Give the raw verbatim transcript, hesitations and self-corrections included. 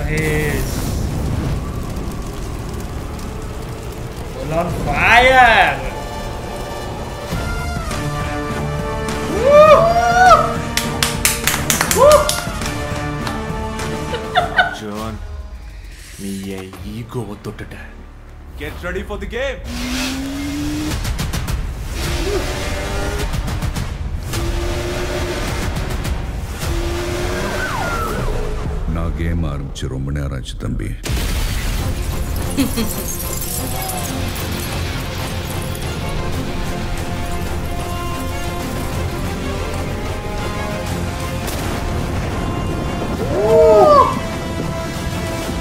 Nice. Full on fire. Woo! Woo! John, me ego tottata. Get ready for the game. நான் game ஆரம்பிச்சு ரொம்ப நேரம் ஆச்சு தம்பி.